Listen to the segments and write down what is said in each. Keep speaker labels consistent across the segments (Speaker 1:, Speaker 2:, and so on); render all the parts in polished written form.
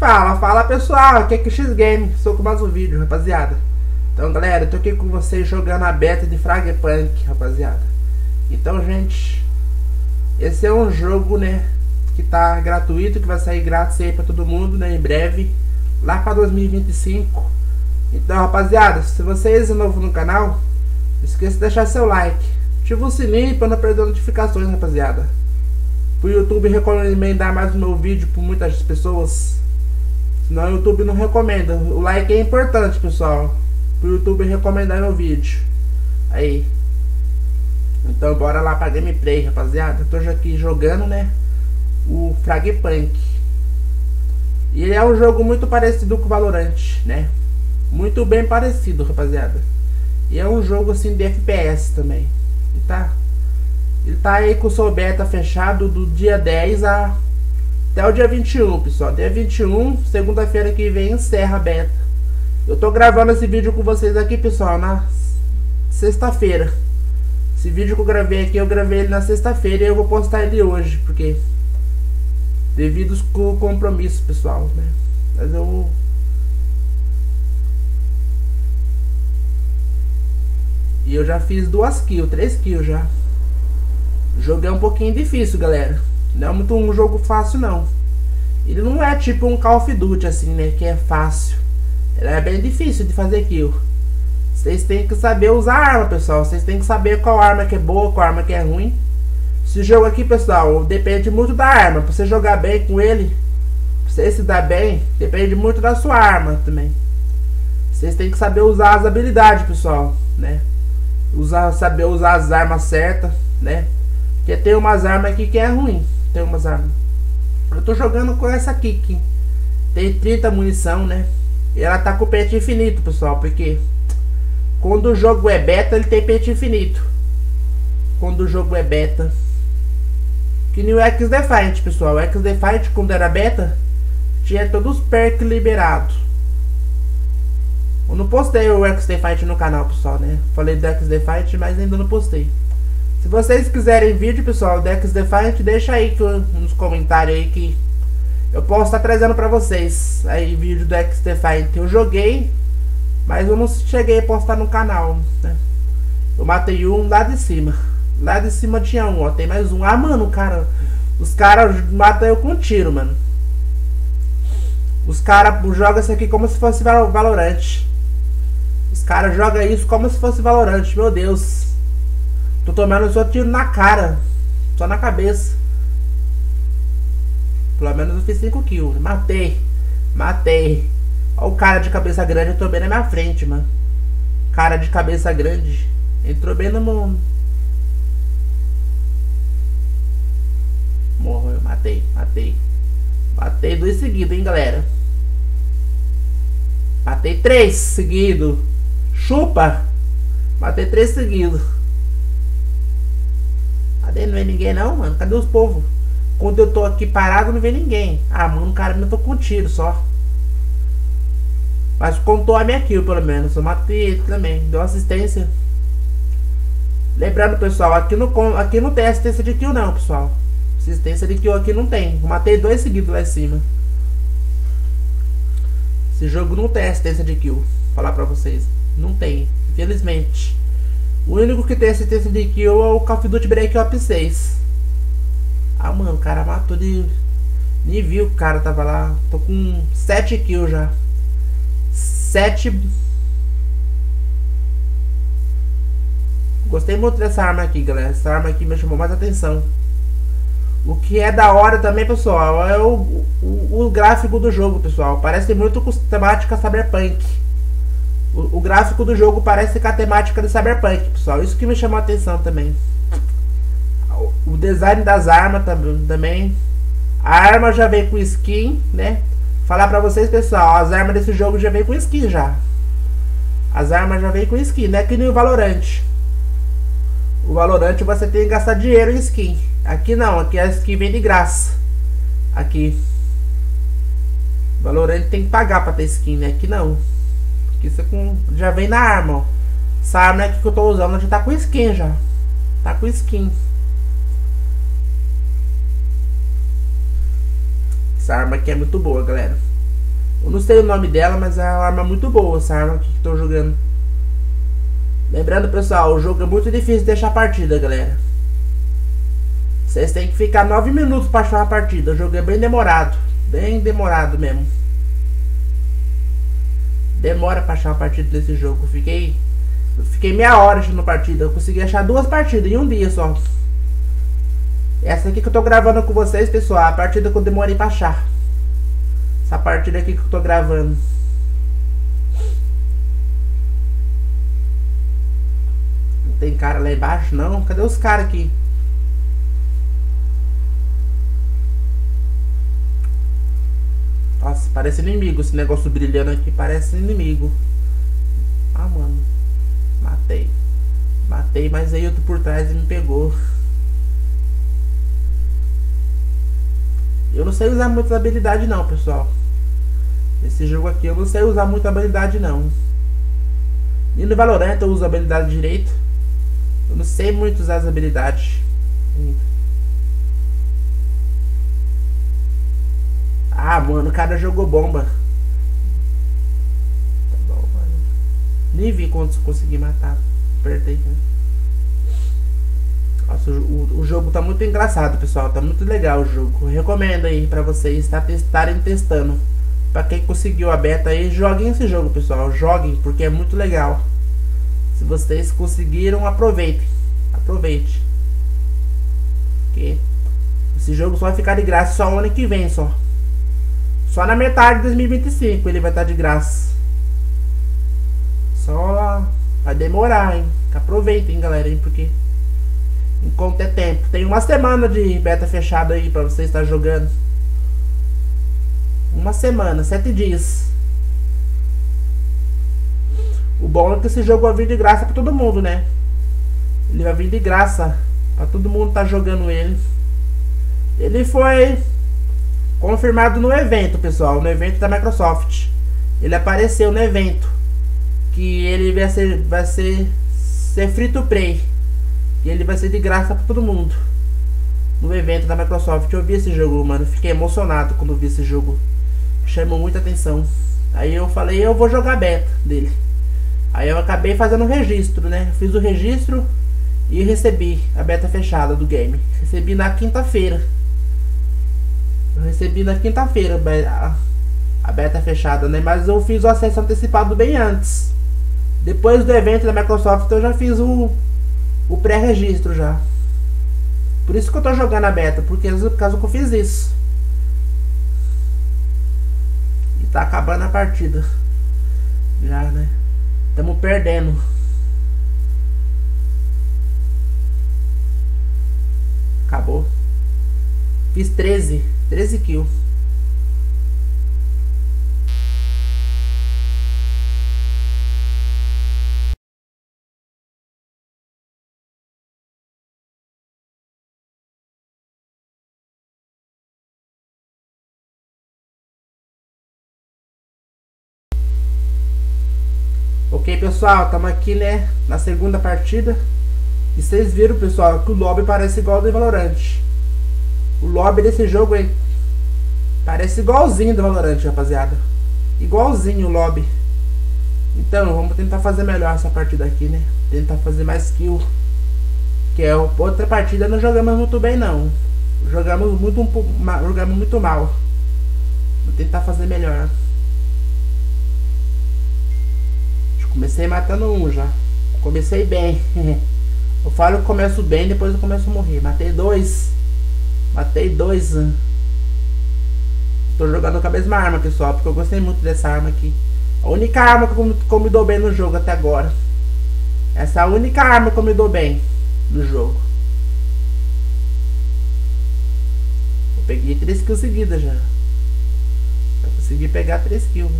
Speaker 1: Fala pessoal, aqui é QX Game, sou com mais um vídeo, rapaziada. Então galera, eu tô aqui com vocês jogando a beta de Fragpunk, rapaziada. Então gente, esse é um jogo, né, que tá gratuito, que vai sair grátis aí pra todo mundo, né, em breve, lá pra 2025. Então rapaziada, se vocês é novo no canal, não esqueça de deixar seu like, ativa o sininho pra não perder notificações, rapaziada. Pro YouTube recomendar mais o meu vídeo por muitas pessoas. Senão o YouTube não recomenda. O like é importante, pessoal, pro YouTube recomendar meu vídeo. Aí. Então bora lá pra gameplay, rapaziada. Eu tô já aqui jogando, né, o Fragpunk. E ele é um jogo muito parecido com o Valorant, né? Muito bem parecido, rapaziada. E é um jogo assim de FPS também. E tá? Ele tá aí com o seu beta fechado do dia 10 até o dia 21, pessoal. Dia 21, segunda-feira que vem, encerra a beta. Eu tô gravando esse vídeo com vocês aqui, pessoal, na sexta-feira. Esse vídeo que eu gravei aqui, eu gravei ele na sexta-feira e eu vou postar ele hoje, porque devido ao compromisso, pessoal, né? Mas eu... E eu já fiz 2 kills, 3 kills já. O jogo é um pouquinho difícil, galera. Não é muito um jogo fácil, não. Ele não é tipo um Call of Duty, assim, né, que é fácil. Ele é bem difícil de fazer kill. Vocês têm que saber usar a arma, pessoal. Vocês têm que saber qual arma que é boa, qual arma que é ruim. Esse jogo aqui, pessoal, depende muito da arma. Pra você jogar bem com ele, pra você se dar bem, depende muito da sua arma também. Vocês têm que saber usar as habilidades, pessoal, né? Saber usar as armas certas, né? Porque tem umas armas aqui que é ruim. Tem umas armas. Eu tô jogando com essa aqui que tem 30 munição, né? E ela tá com pente infinito, pessoal. Porque quando o jogo é beta, ele tem pente infinito. Quando o jogo é beta. Que nem o XDefiant, pessoal. O XDefiant, quando era beta, tinha todos os perks liberados. Eu não postei o XDefiant no canal, pessoal, né? Falei do XDefiant, mas ainda não postei. Se vocês quiserem vídeo, pessoal, do XDefiant, deixa aí nos comentários aí que eu posso estar trazendo pra vocês aí vídeo do XDefiant. Eu joguei, mas eu não cheguei a postar no canal, né? Eu matei um lá de cima. Lá de cima tinha um, ó. Tem mais um. Ah, mano, cara. Os caras matam eu com tiro, mano. Os caras jogam isso aqui como se fosse Valorant. Os caras jogam isso como se fosse Valorant, meu Deus. Tô tomando só tiro na cara. Só na cabeça. Pelo menos eu fiz 5 kills. Matei. Olha o cara de cabeça grande, entrou bem na minha frente, mano. Cara de cabeça grande entrou bem no mundo. Morreu, matei. Matei 2 seguidos, hein, galera. Matei 3 seguidos. Chupa. Matei 3 seguidos. Cadê? Não vem ninguém não, mano. Cadê os povos? Quando eu tô aqui parado, não vem ninguém. Ah, mano, cara, eu tô com tiro só. Mas contou a minha kill, pelo menos. Eu matei ele também. Deu assistência. Lembrando, pessoal, aqui não tem assistência de kill não, pessoal. Assistência de kill aqui não tem. Eu matei 2 seguidos lá em cima. Esse jogo não tem assistência de kill. Vou falar pra vocês. Não tem, infelizmente. O único que tem assistência de kill é o Call of Duty Black Ops 6. Ah, mano, o cara matou de... Nem viu que o cara tava lá. Tô com 7 kills já. 7. Gostei muito dessa arma aqui, galera. Essa arma aqui me chamou mais atenção. O que é da hora também, pessoal, é o gráfico do jogo, pessoal. Parece muito com temática Cyberpunk. O gráfico do jogo parece com a temática de Cyberpunk, pessoal. Isso que me chamou a atenção também. O design das armas também. A arma já vem com skin, né? Falar pra vocês, pessoal, as armas desse jogo já vem com skin já. As armas já vem com skin, não é que nem o Valorant. O Valorant você tem que gastar dinheiro em skin. Aqui não, aqui a skin vem de graça. Aqui Valorant tem que pagar pra ter skin, né? Aqui não. Aqui você já vem na arma, ó. Essa arma aqui que eu tô usando já tá com skin já. Tá com skin. Essa arma aqui é muito boa, galera. Eu não sei o nome dela, mas é uma arma muito boa, essa arma aqui que tô jogando. Lembrando, pessoal, o jogo é muito difícil de deixar a partida, galera. Vocês têm que ficar 9 minutos pra achar uma partida. O jogo é bem demorado mesmo. Demora pra achar uma partida desse jogo. Eu fiquei meia hora achando partida. Eu consegui achar 2 partidas em um dia só. Essa aqui que eu tô gravando com vocês, pessoal, a partida que eu demorei pra achar. Essa partida aqui que eu tô gravando. Não tem cara lá embaixo, não? Cadê os caras aqui? Nossa, parece inimigo. Esse negócio brilhando aqui parece inimigo. Ah, mano. Matei, mas aí outro por trás e me pegou. Eu não sei usar muita habilidade não, pessoal. Esse jogo aqui eu não sei usar muita habilidade não. E no Valorant eu uso a habilidade direito. Eu não sei muito usar as habilidades. Ah, mano, o cara jogou bomba. Tá bom, mano. Nem vi quando consegui matar. Apertei, né? Nossa, o jogo tá muito engraçado, pessoal. Tá muito legal o jogo. Eu recomendo aí pra vocês estarem testando. Pra quem conseguiu a beta aí, joguem esse jogo, pessoal. Joguem, porque é muito legal. Se vocês conseguiram, aproveitem. Aproveite. Porque esse jogo só vai ficar de graça só o ano que vem, só. Só na metade de 2025 ele vai estar de graça. Só vai demorar, hein? Aproveitem, galera, hein? Porque enquanto é tempo. Tem uma semana de beta fechada aí pra você estar jogando. Uma semana, 7 dias. O bom é que esse jogo vai vir de graça pra todo mundo, né? Ele vai vir de graça pra todo mundo tá jogando ele. Ele foi confirmado no evento, pessoal. No evento da Microsoft. Ele apareceu no evento. Que ele vai ser free to play. E ele vai ser de graça pra todo mundo. No evento da Microsoft. Eu vi esse jogo, mano. Fiquei emocionado quando vi esse jogo. Chamou muita atenção. Aí eu falei, eu vou jogar beta dele. Aí eu acabei fazendo o registro, né? Fiz o registro e recebi a beta fechada do game. Recebi na quinta-feira. Eu recebi na quinta-feira a beta fechada, né? Mas eu fiz o acesso antecipado bem antes. Depois do evento da Microsoft eu já fiz o pré-registro já. Por isso que eu tô jogando a beta, por causa que eu fiz isso. E tá acabando a partida. Já, né? Tamo perdendo. Acabou. Fiz 13 kills. Ok, pessoal, estamos aqui, né, na segunda partida. E vocês viram, pessoal, que o lobby parece igual ao do Valorant. O lobby desse jogo, hein, parece igualzinho do Valorant, rapaziada. Igualzinho o lobby. Então, vamos tentar fazer melhor essa partida aqui, né. Tentar fazer mais kill. Que é outra partida, não jogamos muito bem, não. Jogamos muito mal. Vou tentar fazer melhor. Comecei matando um já. Comecei bem. Eu falo que começo bem, depois eu começo a morrer. Matei dois. Tô jogando com a mesma arma, pessoal, porque eu gostei muito dessa arma aqui. A única arma que eu me dou bem no jogo até agora. Essa é a única arma que eu me dou bem no jogo. Eu peguei 3 kills seguidas já. Eu consegui pegar 3 kills.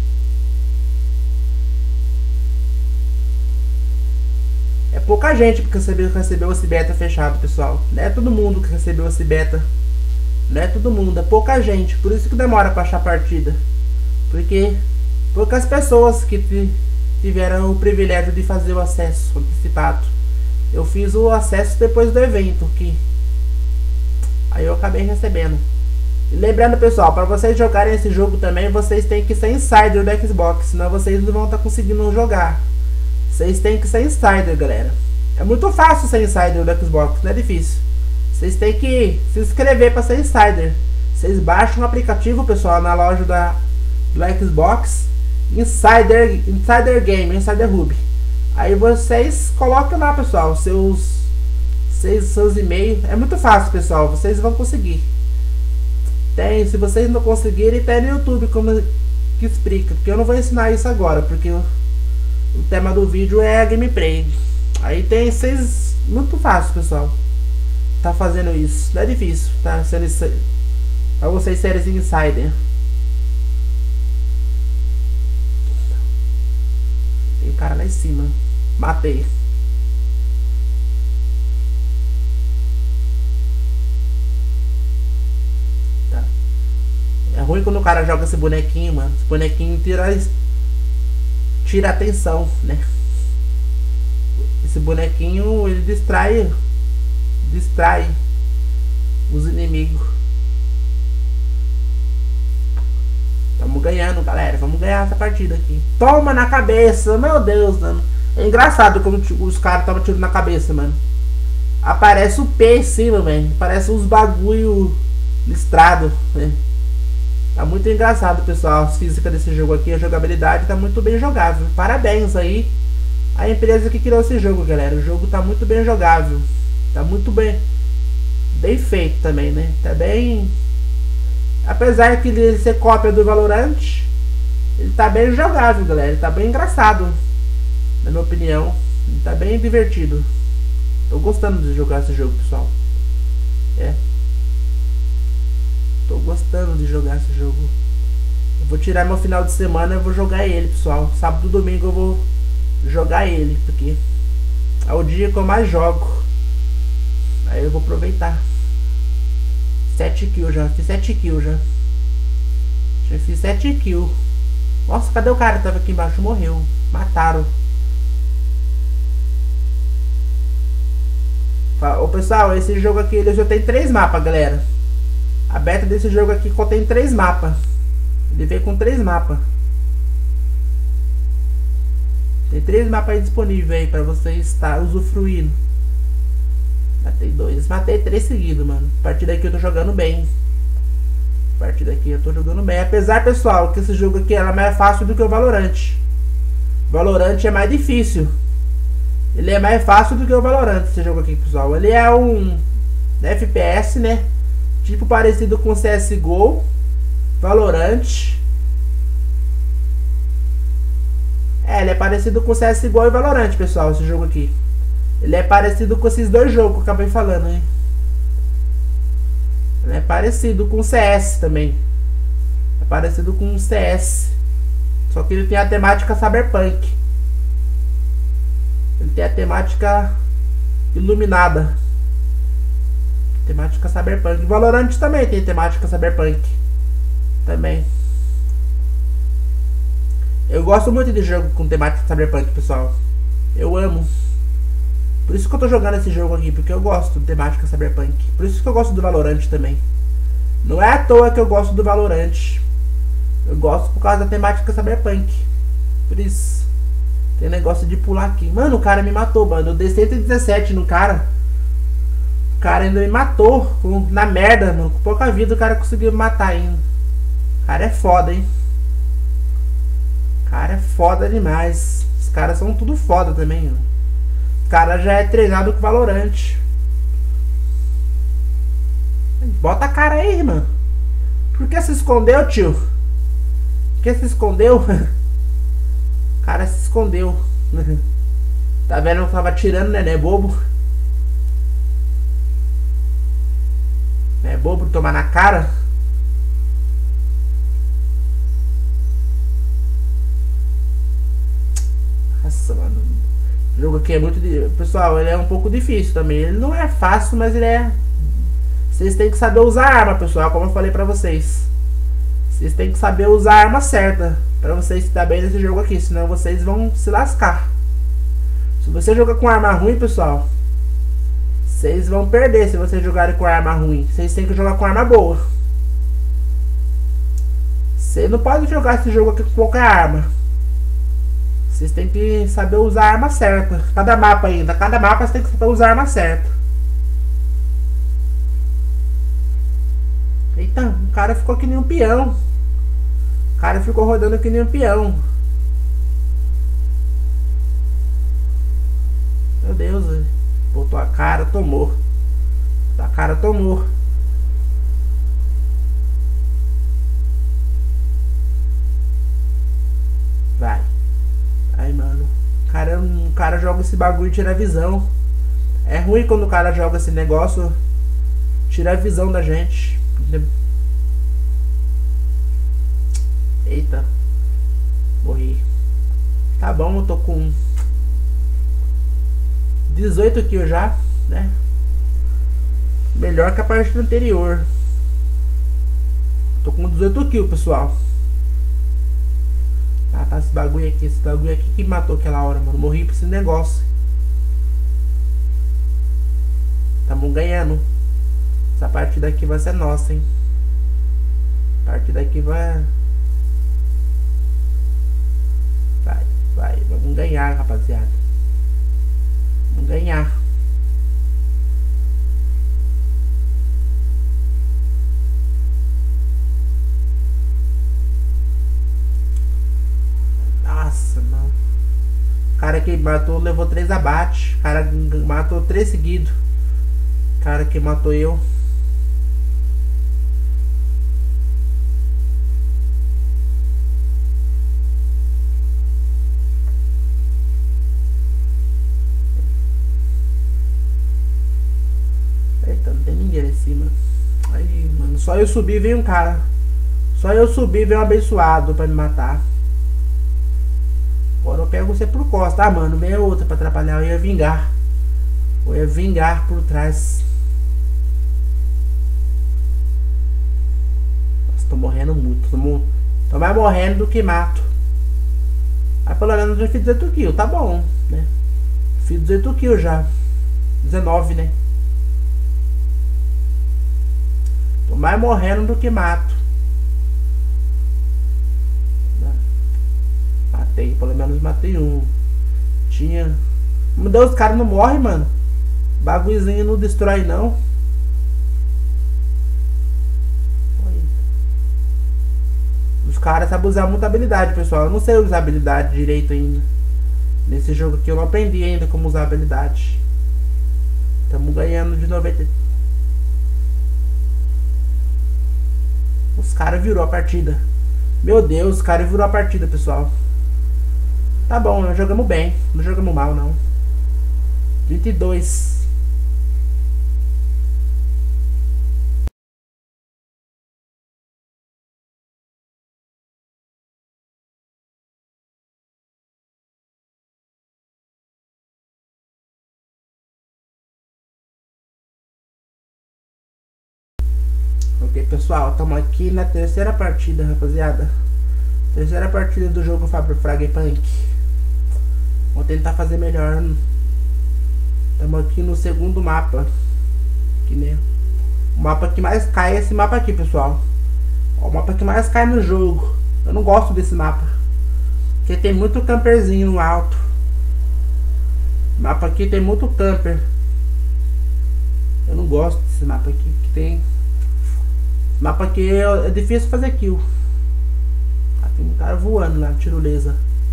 Speaker 1: É pouca gente que recebeu esse beta fechado, pessoal. Não é todo mundo que recebeu esse beta. Não é todo mundo, é pouca gente. Por isso que demora pra achar partida. Porque poucas pessoas que tiveram o privilégio de fazer o acesso antecipado. Eu fiz o acesso depois do evento. Aí eu acabei recebendo. E lembrando, pessoal, para vocês jogarem esse jogo também, vocês têm que ser insider do Xbox, senão vocês não vão estar conseguindo jogar. Vocês têm que ser insider, galera. É muito fácil ser insider do Xbox, não é difícil. Vocês têm que se inscrever para ser insider. Vocês baixam o aplicativo, pessoal, na loja do Xbox, Insider Game, Insider Hub. Aí vocês colocam lá, pessoal, seus e-mails. É muito fácil, pessoal, vocês vão conseguir. Se vocês não conseguirem, tem no YouTube como que explica, porque eu não vou ensinar isso agora, porque o tema do vídeo é a gameplay. Aí tem vocês, muito fácil, pessoal, tá fazendo isso, não é difícil, tá sendo isso pra vocês serem insider. Tem cara lá em cima, matei. É ruim quando o cara joga esse bonequinho, mano. Esse bonequinho tira a atenção, né? Esse bonequinho, ele distrai os inimigos. Tamo ganhando, galera. Vamos ganhar essa partida aqui. Toma na cabeça, meu Deus, mano. É engraçado como os caras tomam tiro na cabeça, mano. Aparece o P em cima, velho. Parece uns bagulho listrado, né? Tá muito engraçado, pessoal. A física desse jogo aqui, a jogabilidade tá muito bem jogável. Parabéns aí a empresa que criou esse jogo, galera. O jogo tá muito bem jogável. Tá muito bem feito também, né? Tá bem... Apesar que ele ser cópia do Valorant, ele tá bem jogável, galera. Ele tá bem engraçado, na minha opinião. Ele tá bem divertido. Tô gostando de jogar esse jogo, pessoal. Tô gostando de jogar esse jogo. Eu vou tirar meu final de semana e vou jogar ele, pessoal. Sábado e domingo eu vou jogar ele, porque é o dia que eu mais jogo. Aí eu vou aproveitar. 7 kills já, fiz 7 kills já. Já fiz 7 kills. Nossa, cadê o cara que tava aqui embaixo? Morreu. Mataram. Ô pessoal, esse jogo aqui ele já tem 3 mapas, galera. A beta desse jogo aqui contém 3 mapas. Ele veio com 3 mapas. Tem 3 mapas aí disponíveis aí pra você estar usufruindo. Matei 2. Matei 3 seguidos, mano. A partir daqui eu tô jogando bem. A partir daqui eu tô jogando bem. Apesar, pessoal, que esse jogo aqui era mais fácil do que o Valorant. Valorant é mais difícil. Ele é mais fácil do que o Valorant, esse jogo aqui, pessoal. Ele é um FPS, né? Tipo parecido com CSGO, Valorant. Ele é parecido com CSGO e Valorant, pessoal, esse jogo aqui. Ele é parecido com esses dois jogos que eu acabei falando, hein? Ele é parecido com o CS também. É parecido com o CS. Só que ele tem a temática cyberpunk. Ele tem a temática iluminada. Temática cyberpunk. Valorant também tem temática cyberpunk. Também. Eu gosto muito de jogo com temática cyberpunk, pessoal. Eu amo. Por isso que eu tô jogando esse jogo aqui, porque eu gosto de temática cyberpunk. Por isso que eu gosto do Valorant também. Não é à toa que eu gosto do Valorant. Eu gosto por causa da temática cyberpunk. Por isso. Tem negócio de pular aqui. Mano, o cara me matou, mano. Eu dei 117 no cara. O cara ainda me matou. Na merda, mano. Com pouca vida o cara conseguiu me matar ainda. O cara é foda, hein. O cara é foda demais. Os caras são tudo foda também, mano. O cara já é treinado com Valorant. Bota a cara aí, mano. Por que se escondeu, tio? Por que se escondeu? O cara se escondeu. Tá vendo? Eu tava tirando, né? Não é bobo. Não é bobo tomar na cara. Nossa, mano. O jogo aqui é muito... Pessoal, ele é um pouco difícil também. Ele não é fácil, mas ele é... Vocês têm que saber usar a arma, pessoal. Como eu falei pra vocês. Vocês têm que saber usar a arma certa pra vocês se dar bem nesse jogo aqui. Senão vocês vão se lascar. Se você jogar com arma ruim, pessoal, vocês vão perder se vocês jogarem com arma ruim. Vocês têm que jogar com arma boa. Você não pode jogar esse jogo aqui com qualquer arma. Vocês têm que saber usar a arma certa. Cada mapa você tem que saber usar a arma certa. Eita, o cara ficou que nem um peão. O cara ficou rodando que nem um peão. Meu Deus, velho. Botou a cara, tomou. A cara tomou. Vai. Ai, mano. O cara joga esse bagulho e tira a visão. É ruim quando o cara joga esse negócio. Tira a visão da gente. Eita. Morri. Tá bom, eu tô com 18 kills já, né? Melhor que a partida anterior. Tô com 18 kills, pessoal. Ah, tá esse bagulho aqui que matou aquela hora, mano. Morri por esse negócio. Tamo ganhando. Essa partida aqui vai ser nossa, hein? A partida aqui vai. Vai. Vamos ganhar, rapaziada. Vamos ganhar. Nossa, mano. O cara que matou levou 3 abates. O cara matou 3 seguidos. O cara que matou eu. Eita, não tem ninguém lá em cima. Aí, mano, só eu subir vem um cara. Só eu subir vem um abençoado pra me matar. Agora eu pego você por costa. Ah, mano, vem outra pra atrapalhar. Eu ia vingar. Eu ia vingar por trás. Nossa, tô morrendo muito. Tô mais morrendo do que mato. Mas pelo menos eu fiz 18 kills. Tá bom, né? Fiz 18 kills já. 19, né? Tô mais morrendo do que mato. Matei, pelo menos matei um. Tinha. Meu Deus, os caras não morrem, mano. Bagulhozinho não destrói, não. Os caras sabem usar muita habilidade, pessoal. Eu não sei usar habilidade direito ainda. Nesse jogo aqui eu não aprendi ainda como usar habilidade. Estamos ganhando de 90. Os caras virou a partida. Meu Deus, os caras virou a partida, pessoal. Tá bom, nós jogamos bem. Não jogamos mal, não. 22. Ok, pessoal, estamos aqui na terceira partida, rapaziada. Terceira partida do jogo Fragpunk. Vou tentar fazer melhor. Estamos aqui no segundo mapa. Aqui, né? O mapa que mais cai é esse mapa aqui, pessoal. Ó, o mapa que mais cai no jogo. Eu não gosto desse mapa, porque tem muito camperzinho no alto. O mapa aqui tem muito camper. Eu não gosto desse mapa aqui, que tem. Esse mapa aqui é difícil fazer kill. Ah, tem um cara voando lá, tirolesa.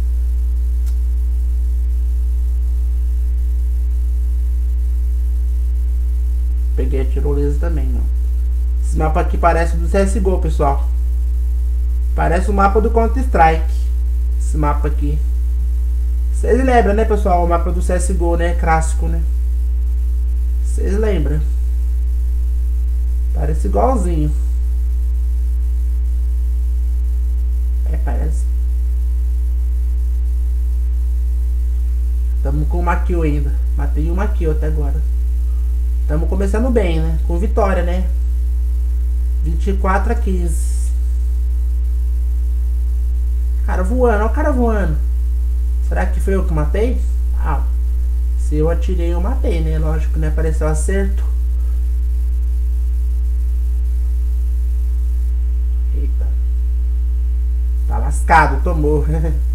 Speaker 1: Peguei a tirolesa também, não. Esse mapa aqui parece do CSGO, pessoal. Parece o mapa do Counter Strike. Esse mapa aqui. Vocês lembram, né, pessoal? O mapa do CSGO, né? Clássico, né? Vocês lembram? Parece igualzinho. É, parece. Tamo com uma kill ainda. Matei uma kill até agora. Tamo começando bem, né? Com vitória, né? 24-15. Cara voando, olha o cara voando. Será que foi eu que matei? Ah, se eu atirei eu matei, né? Lógico, né? Apareceu acerto. Eita. Lascado, tomou.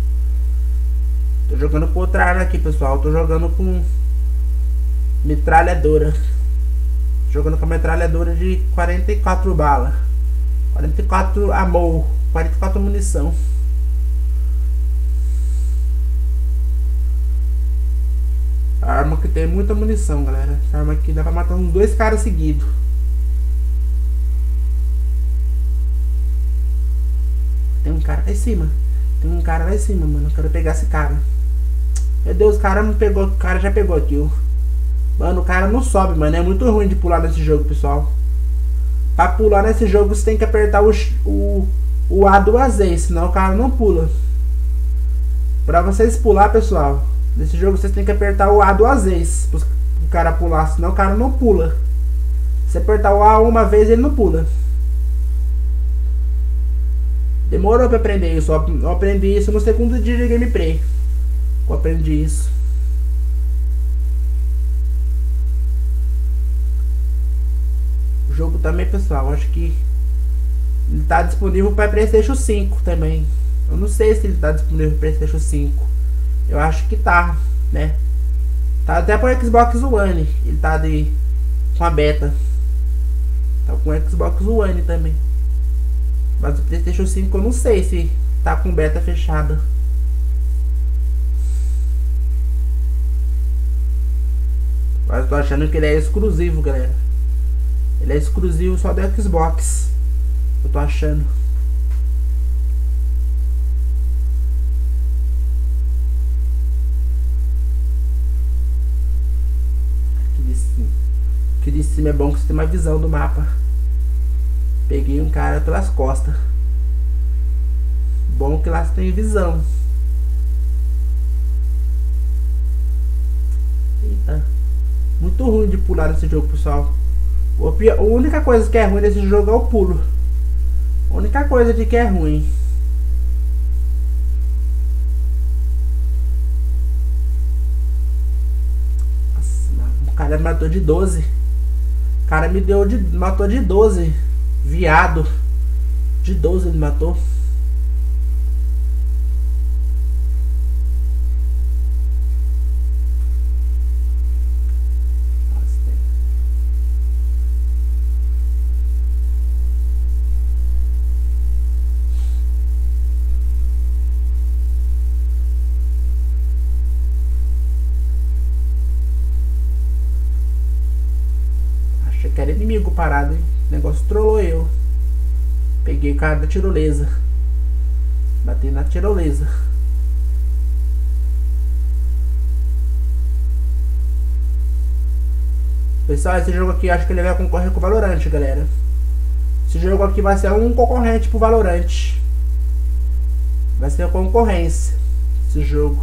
Speaker 1: Tô jogando com outra arma aqui, pessoal. Tô jogando com metralhadora. Jogando com a metralhadora de 44 balas. 44 amor. 44 munição. A arma que tem muita munição, galera. Essa arma aqui dá pra matar uns 2 caras seguidos. Tem um cara lá em cima. Tem um cara lá em cima, mano. Eu quero pegar esse cara. Meu Deus, o cara não pegou. O cara já pegou aqui, ó. Mano, o cara não sobe, mano. É muito ruim de pular nesse jogo, pessoal. Pra pular nesse jogo, você tem que apertar o A 2 vezes. Senão o cara não pula. Pra vocês pular, pessoal, nesse jogo vocês tem que apertar o A 2 vezes. Pro cara pular. Senão o cara não pula. Se apertar o A uma vez, ele não pula. Demorou pra aprender isso. Eu aprendi isso no segundo dia de gameplay. Eu aprendi isso. O jogo também, pessoal, acho que ele tá disponível para PlayStation 5 também. Eu não sei se ele tá disponível para PlayStation 5. Eu acho que tá, né? Tá até para Xbox One. Ele tá com a beta. Tá com o Xbox One também. Mas o PlayStation 5 eu não sei se tá com beta fechada. Mas eu tô achando que ele é exclusivo, galera. Ele é exclusivo só do Xbox. Eu tô achando. Aqui de cima é bom que você tem uma visão do mapa. Peguei um cara pelas costas. Bom que lá você tem visão. Eita. Muito ruim de pular nesse jogo, pessoal. A única coisa que é ruim nesse jogo é o pulo. A única coisa de que é ruim. Nossa, o cara me matou de 12. O cara matou de 12. Viado. De 12 ele matou. Achei que era inimigo parado, hein? O negócio trollou eu. Peguei o cara da tirolesa. Bati na tirolesa. Pessoal, esse jogo aqui acho que ele vai concorrer com o Valorant, galera. Esse jogo aqui vai ser um concorrente pro Valorant. Vai ser a concorrência. Esse jogo.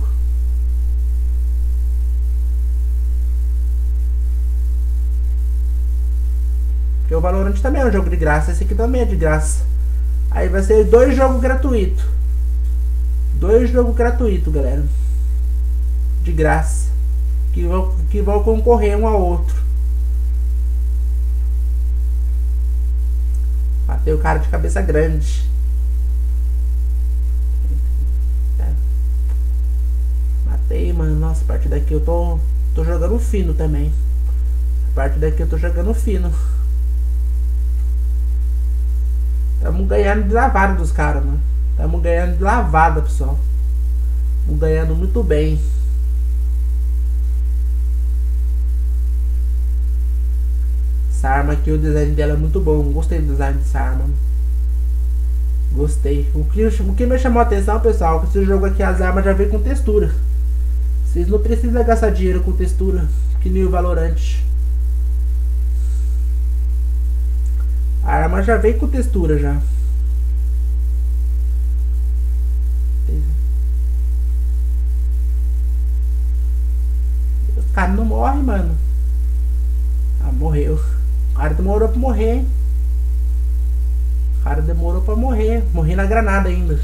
Speaker 1: Porque o Valorant também é um jogo de graça. Esse aqui também é de graça. Aí vai ser 2 jogos gratuitos. 2 jogos gratuitos, galera. De graça. Que vão concorrer um ao outro. Matei o cara de cabeça grande. Matei, mano. Nossa, a partir daqui eu tô jogando fino também. A partir daqui eu tô jogando fino. Tamo ganhando de lavada dos caras, mano. Tamo ganhando de lavada, pessoal. Tamo ganhando muito bem. Essa arma aqui, o design dela é muito bom. Gostei do design dessa arma. Gostei. O que me chamou a atenção, pessoal, é que esse jogo aqui, as armas já vem com textura. Vocês não precisam gastar dinheiro com textura, que nem o Valorant. A arma já vem com textura já. Os caras não morrem, mano. Ah, morreu. O cara demorou pra morrer, hein? O cara demorou pra morrer. Morri na granada ainda.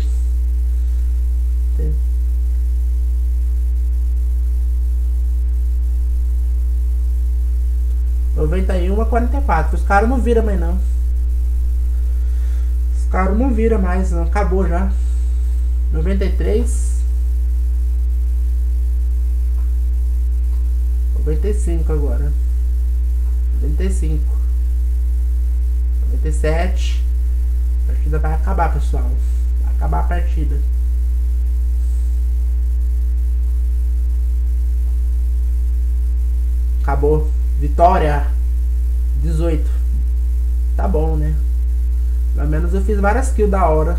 Speaker 1: 91 a 44. Os caras não viram mais não. Os caras não viram mais não. Acabou já. 93. 95 agora. 95. 97. A partida vai acabar, pessoal. Vai acabar a partida. Acabou. Vitória. 18. Tá bom, né? Pelo menos eu fiz várias kills da hora.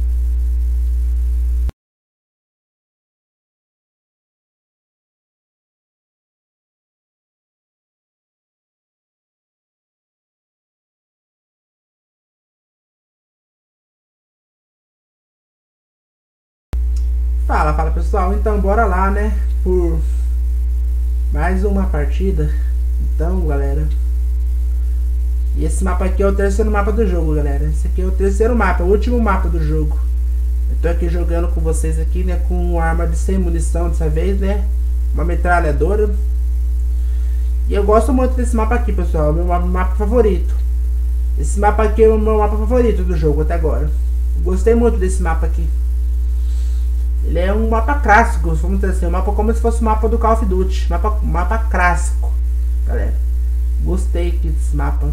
Speaker 1: Fala pessoal, então bora lá, né, por mais uma partida. Então galera, e esse mapa aqui é o terceiro mapa do jogo, galera. Esse aqui é o terceiro mapa, o último mapa do jogo. Eu tô aqui jogando com vocês aqui, né, com uma arma de sem munição dessa vez, né, uma metralhadora. E eu gosto muito desse mapa aqui, pessoal, meu mapa favorito. Esse mapa aqui é o meu mapa favorito do jogo até agora. Eu gostei muito desse mapa aqui. Ele é um mapa clássico, vamos dizer assim, um mapa como se fosse o mapa do Call of Duty. Mapa clássico, galera. Gostei aqui desse mapa.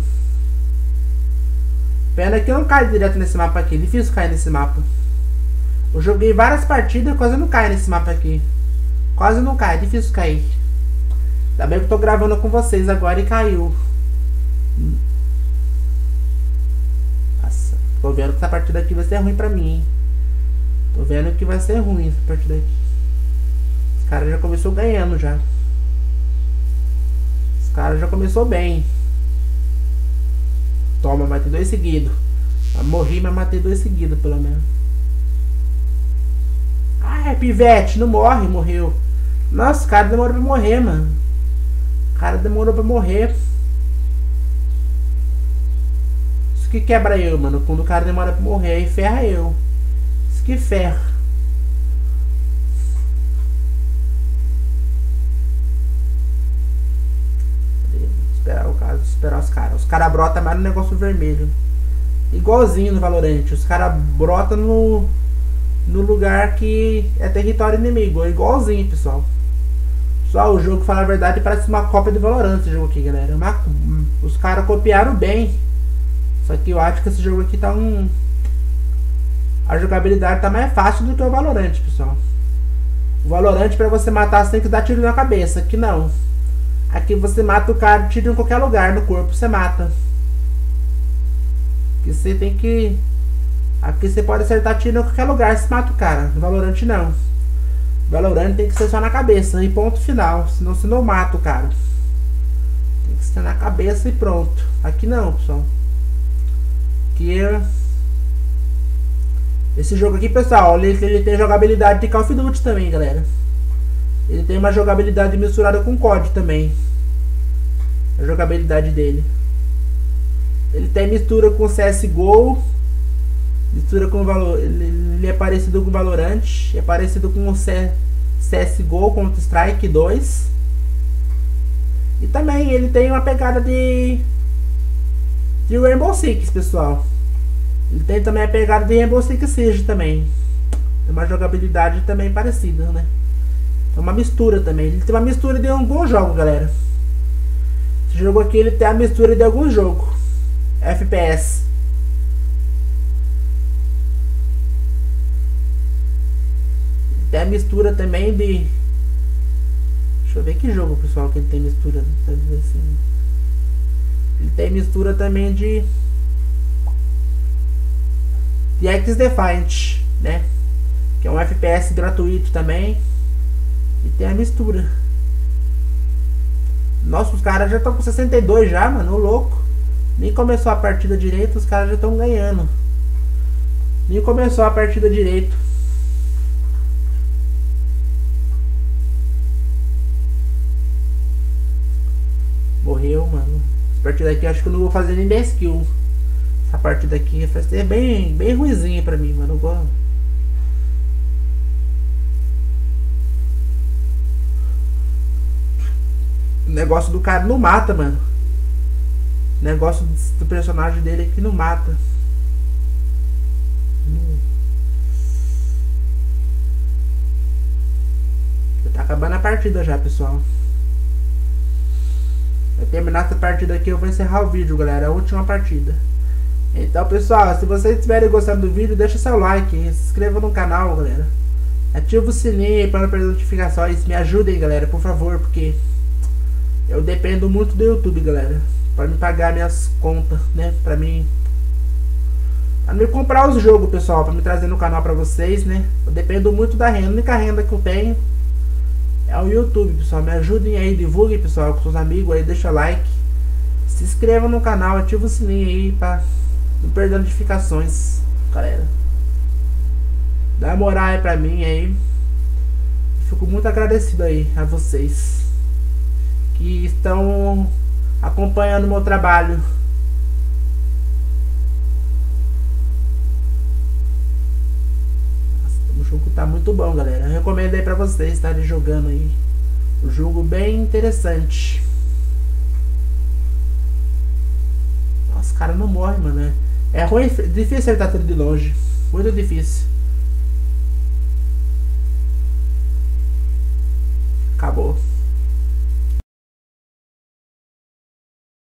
Speaker 1: Pena que eu não caio direto nesse mapa aqui, difícil cair nesse mapa. Eu joguei várias partidas e quase não caio nesse mapa aqui. Quase não cai, difícil cair. Ainda bem que eu tô gravando com vocês agora e caiu. Nossa, tô vendo que essa partida aqui vai ser ruim pra mim, hein. Tô vendo que vai ser ruim essa partida aqui. Os caras já começou ganhando já. Os caras já começou bem. Toma, matei 2 seguidos. Morri, mas matei 2 seguidos pelo menos. Ah, é pivete, não morre, morreu. Nossa, o cara demorou pra morrer, mano. O cara demorou pra morrer. Isso que quebra eu, mano. Quando o cara demora pra morrer, aí ferra eu. Que ferro. Esperar os caras. Os caras brotam mais no negócio vermelho. Igualzinho no Valorant. Os caras brotam no lugar que é território inimigo. É igualzinho, pessoal. Só o jogo, falar a verdade, parece uma cópia do Valorant esse jogo aqui, galera. Os caras copiaram bem. Só que eu acho que esse jogo aqui tá a jogabilidade tá mais fácil do que o Valorant, pessoal. O Valorant, pra você matar, você tem que dar tiro na cabeça. Aqui não. Aqui você mata o cara, tira em qualquer lugar no corpo, você mata. Aqui você tem que... Aqui você pode acertar tiro em qualquer lugar, você mata o cara. No Valorant não. O Valorant tem que ser só na cabeça e ponto final. Senão você não mata o cara. Tem que ser na cabeça e pronto. Aqui não, pessoal. Aqui é... Esse jogo aqui, pessoal, ele tem jogabilidade de Call of Duty também, galera. Ele tem uma jogabilidade misturada com COD também. A jogabilidade dele. Ele tem mistura com CSGO. Mistura com Valor. Ele é parecido com Valorant. É parecido com o CSGO, Counter Strike 2. E também ele tem uma pegada de Rainbow Six, pessoal. Ele tem também a pegada de Rainbow Six Siege também. É uma jogabilidade também parecida, né? É uma mistura também. Ele tem uma mistura de alguns jogos, galera. Esse jogo aqui ele tem a mistura de alguns jogos FPS. Ele tem a mistura também de... Deixa eu ver que jogo, pessoal, que ele tem mistura. Ele tem mistura também de X-Defiant, né? Que é um FPS gratuito também. E tem a mistura. Nossa, os caras já estão com 62 já, mano, ô louco. Nem começou a partida direito, os caras já estão ganhando. Nem começou a partida direito. Morreu, mano. Essa partida aqui acho que eu não vou fazer nem 10 kills. Essa partida aqui vai ser bem ruizinha pra mim, mano. O negócio do cara não mata, mano. O negócio do personagem dele aqui não mata. acabando a partida já, pessoal. Vai terminar essa partida aqui, eu vou encerrar o vídeo, galera. A última partida. Então, pessoal, se vocês estiverem gostando do vídeo, deixa seu like, se inscreva no canal, galera. Ativa o sininho para não perder notificações. Me ajudem, galera, por favor, porque eu dependo muito do YouTube, galera, para me pagar minhas contas, né? Pra me comprar os jogos, pessoal, para me trazer no canal pra vocês, né? Eu dependo muito da renda. A única renda que eu tenho é o YouTube, pessoal. Me ajudem aí, divulguem, pessoal, com seus amigos aí, deixa like, se inscreva no canal, ativa o sininho aí pra não perder notificações, galera. Dá uma moral aí pra mim aí. Fico muito agradecido aí a vocês que estão acompanhando o meu trabalho. Nossa, o jogo tá muito bom, galera. Eu recomendo aí pra vocês estarem jogando aí. Um jogo bem interessante. Nossa, o cara não morre, mano, né? É ruim, difícil acertar tudo de longe. Muito difícil. Acabou.